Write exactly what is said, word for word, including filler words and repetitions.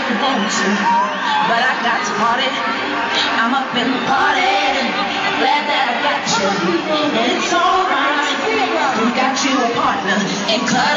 want to, but I got to party. I'm up in the party. Glad that I got you. It's alright. You got you a partner in club.